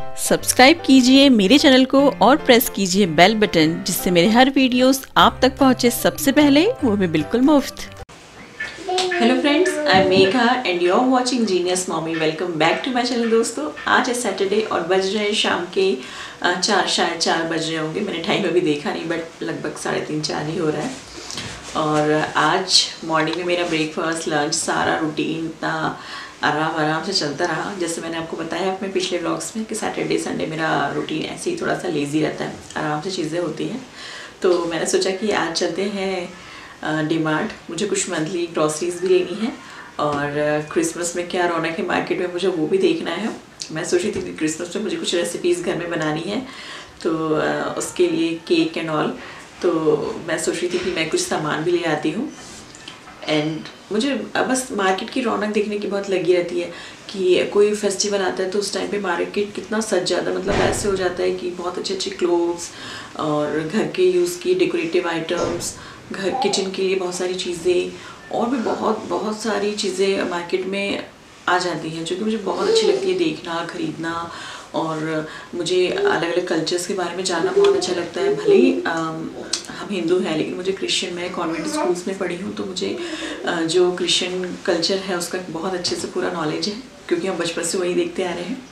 Subscribe कीजिए मेरे channel को और प्रेस कीजिए बेल बटन, जिससे मेरे हर वीडियोस आप तक पहुंचे सबसे पहले, वो भी बिल्कुल मुफ्त। Hello friends, I am Megha and you are watching genius mommy. Welcome back to my channel. दोस्तों, आज है सैटरडे और बज रहे हैं शाम के शायद 4 बज रहे होंगे। मैंने टाइम अभी देखा नहीं, बट लगभग 3:30-4 ही हो रहा है। और आज मॉर्निंग में मेरा ब्रेकफास्ट, लंच, सारा रूटीन इतना आराम से चलता रहा। जैसे मैंने आपको बताया अपने पिछले व्लॉग्स में कि सैटरडे संडे मेरा रूटीन ऐसे ही थोड़ा सा लेज़ी रहता है, आराम से चीज़ें होती हैं। तो मैंने सोचा कि आज चलते हैं डीमार्ट। मुझे कुछ मंथली ग्रॉसरीज भी लेनी है और क्रिसमस में क्या रौनक है मार्केट में, मुझे वो भी देखना है। मैं सोची थी कि क्रिसमस में मुझे कुछ रेसिपीज़ घर में बनानी है, तो उसके लिए केक एंड ऑल। तो मैं सोच रही थी कि मैं कुछ सामान भी ले आती हूँ। एंड मुझे बस मार्केट की रौनक देखने की बहुत लगी रहती है कि कोई फेस्टिवल आता है तो उस टाइम पे मार्केट कितना सज जाता है। मतलब ऐसे हो जाता है कि बहुत अच्छे अच्छे क्लोथ्स और घर के यूज़ की डेकोरेटिव आइटम्स, घर किचन के लिए बहुत सारी चीज़ें और भी बहुत सारी चीज़ें मार्केट में आ जाती हैं, जो कि मुझे बहुत अच्छी लगती है देखना, ख़रीदना। और मुझे अलग अलग कल्चर्स के बारे में जानना बहुत अच्छा लगता है। भले ही हम हिंदू हैं, लेकिन मुझे क्रिश्चियन, मैं कॉन्वेंट स्कूल्स में पढ़ी हूँ, तो मुझे जो क्रिश्चियन कल्चर है उसका बहुत अच्छे से पूरा नॉलेज है, क्योंकि हम बचपन से वही देखते आ रहे हैं।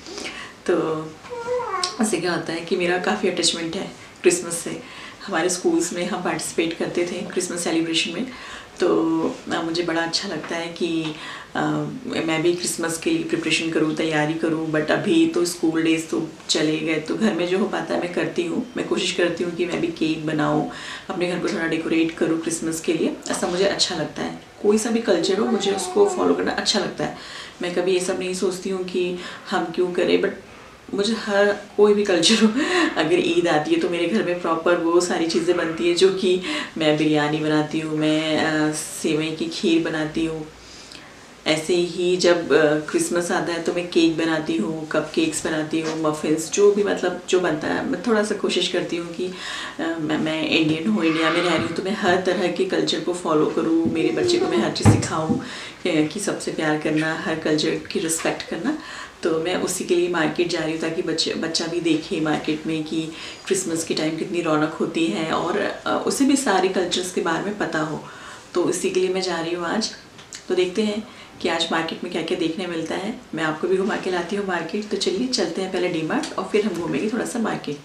तो ऐसे क्या होता है कि मेरा काफ़ी अटैचमेंट है क्रिसमस से। हमारे स्कूल्स में हम पार्टिसिपेट करते थे क्रिसमस सेलिब्रेशन में, तो मुझे बड़ा अच्छा लगता है कि मैं भी क्रिसमस के लिए प्रिपरेशन करूँ, तैयारी करूँ। बट अभी तो स्कूल डेज़ तो चले गए, तो घर में जो हो पाता है मैं करती हूँ। मैं कोशिश करती हूँ कि मैं भी केक बनाऊँ, अपने घर को थोड़ा डेकोरेट करूँ क्रिसमस के लिए। ऐसा मुझे अच्छा लगता है। कोई सा भी कल्चर हो, मुझे उसको फॉलो करना अच्छा लगता है। मैं कभी ये सब नहीं सोचती हूँ कि हम क्यों करें, बट मुझे हर कोई भी कल्चर हो, अगर ईद आती है तो मेरे घर में प्रॉपर वो सारी चीज़ें बनती है, जो कि मैं बिरयानी बनाती हूँ, मैं सेवई की खीर बनाती हूँ। ऐसे ही जब क्रिसमस आता है तो मैं केक बनाती हूँ, कप केक्स बनाती हूँ, मफ़िन्स, जो भी मतलब जो बनता है। मैं थोड़ा सा कोशिश करती हूँ कि मैं इंडियन हूँ, इंडिया में रह रही हूँ, तो मैं हर तरह के कल्चर को फॉलो करूँ। मेरे बच्चे को मैं हर चीज़ सिखाऊँ कि सबसे प्यार करना, हर कल्चर की रिस्पेक्ट करना। तो मैं उसी के लिए मार्केट जा रही हूँ, ताकि बच्चा भी देखे मार्केट में कि क्रिसमस के टाइम कितनी रौनक होती है, और उसे भी सारे कल्चर्स के बारे में पता हो। तो इसी के लिए मैं जा रही हूँ आज। तो देखते हैं कि आज मार्केट में क्या क्या देखने मिलता है। मैं आपको भी घुमा के लाती हूँ मार्केट। तो चलिए चलते हैं पहले डीमार्ट और फिर हम घूमेंगे थोड़ा सा मार्केट।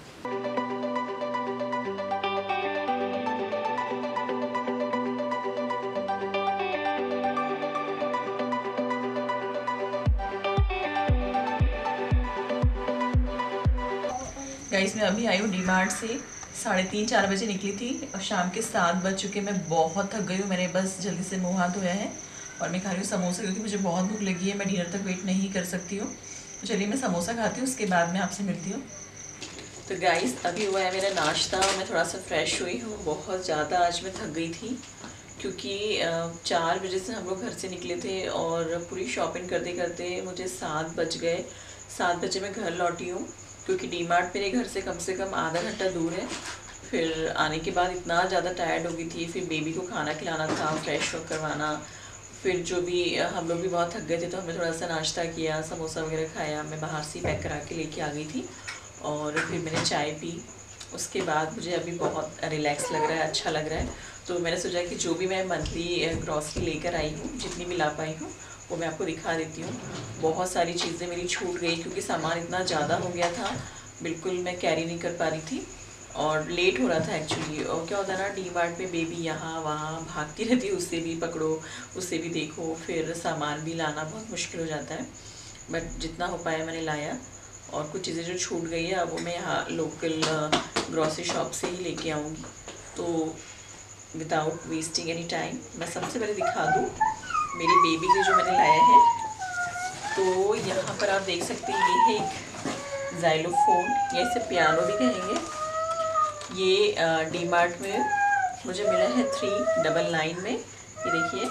गाइस, मैं अभी आई हूँ डीमार्ट से। 3:30-4 बजे निकली थी और शाम के 7 बज चुके। मैं बहुत थक गई हूँ। मैंने बस जल्दी से मुँह हाथ धोया है और मैं खा रही हूँ समोसा, क्योंकि मुझे बहुत भूख लगी है। मैं डिनर तक वेट नहीं कर सकती हूँ। तो चलिए मैं समोसा खाती हूँ, उसके बाद मैं आपसे मिलती हूँ। तो गाइस, अभी हुआ है मेरा नाश्ता और मैं थोड़ा सा फ्रेश हुई हूँ। बहुत ज़्यादा आज मैं थक गई थी, क्योंकि 4 बजे से हम लोग घर से निकले थे और पूरी शॉपिंग करते करते मुझे 7 बज गए। 7 बजे मैं घर लौटी हूँ, क्योंकि डीमार्ट मेरे घर से कम आधा घंटा दूर है। फिर आने के बाद इतना ज़्यादा टायर्ड हो गई थी। फिर बेबी को खाना खिलाना था, फ्रेश करवाना। फिर जो भी हम लोग भी बहुत थक गए थे, तो हमने थोड़ा सा नाश्ता किया, समोसा वगैरह खाया। मैं बाहर से पैक करा के लेके आ गई थी और फिर मैंने चाय पी। उसके बाद मुझे अभी बहुत रिलैक्स लग रहा है, अच्छा लग रहा है। तो मैंने सोचा कि जो भी मैं मंथली ग्रॉसरी लेकर आई हूँ, जितनी भी ला पाई हूँ, वो मैं आपको दिखा देती हूँ। बहुत सारी चीज़ें मेरी छूट गई, क्योंकि सामान इतना ज़्यादा हो गया था, बिल्कुल मैं कैरी नहीं कर पा रही थी और लेट हो रहा था एक्चुअली। और क्या होता है ना, डीमार्ट में बेबी यहाँ वहाँ भागती रहती है, उससे भी पकड़ो, उससे भी देखो, फिर सामान भी लाना बहुत मुश्किल हो जाता है। बट जितना हो पाया मैंने लाया। और कुछ चीज़ें जो छूट गई है, अब वो मैं यहाँ लोकल ग्रॉसरी शॉप से ही लेके आऊँगी। तो विदाउट वेस्टिंग एनी टाइम मैं सबसे पहले दिखा दूँ मेरी बेबी के जो मैंने लाया है। तो यहाँ पर आप देख सकते हैं, ये है एक ज़ाइलोफोन, या इसे पियानो भी कहेंगे। ये डीमार्ट में मुझे मिला है 399 में। ये देखिए,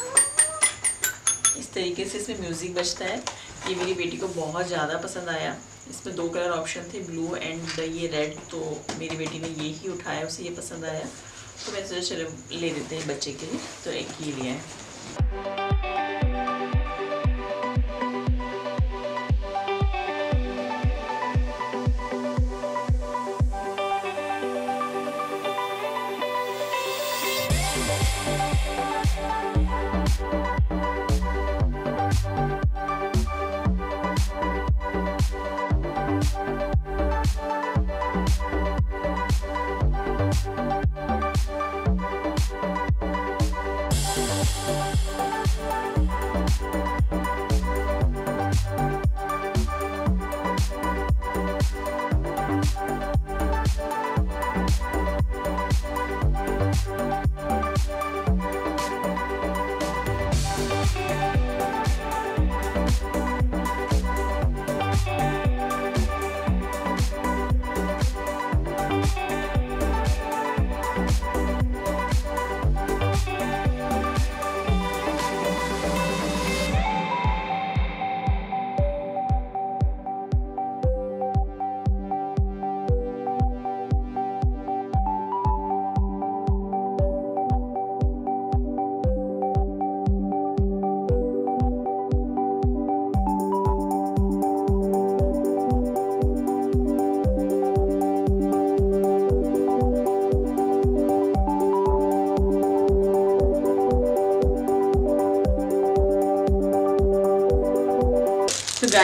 इस तरीके से इसमें म्यूज़िक बजता है। ये मेरी बेटी को बहुत ज़्यादा पसंद आया। इसमें 2 कलर ऑप्शन थे, ब्लू एंड ये रेड। तो मेरी बेटी ने ये ही उठाया, उसे ये पसंद आया। तो मैं सोचा चलो ले देते हैं बच्चे के लिए, तो एक ये लिया है।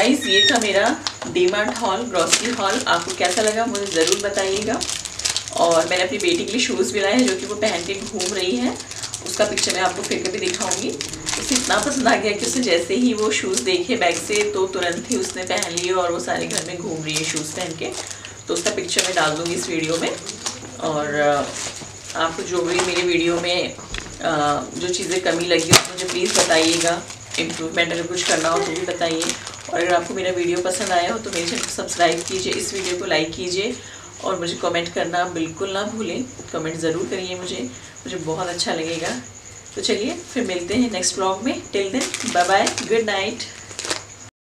गाइस ये था मेरा डीमार्ट हॉल, ग्रॉसरी हॉल। आपको कैसा लगा मुझे ज़रूर बताइएगा। और मैंने अपनी बेटी के लिए शूज़ भी लाए हैं जो कि वो पहन के घूम रही है। उसका पिक्चर मैं आपको फिर कभी दिखाऊंगी। उसे इतना पसंद आ गया कि उसने जैसे ही वो शूज़ देखे बैग से तो तुरंत ही उसने पहन लिए और वो सारे घर में घूम रही है शूज़ पहन के। तो उसका पिक्चर मैं डाल दूँगी इस वीडियो में। और आपको जो भी मेरी वीडियो में जो चीज़ें कमी लगी मुझे प्लीज़ बताइएगा। इम्प्रूवमेंट अगर कुछ करना हो तो भी बताइए। और अगर आपको मेरा वीडियो पसंद आया हो तो मेरे चैनल को सब्सक्राइब कीजिए, इस वीडियो को लाइक कीजिए और मुझे कमेंट करना बिल्कुल ना भूलें। कमेंट ज़रूर करिए, मुझे बहुत अच्छा लगेगा। तो चलिए फिर मिलते हैं नेक्स्ट व्लॉग में। Till then bye bye, good night.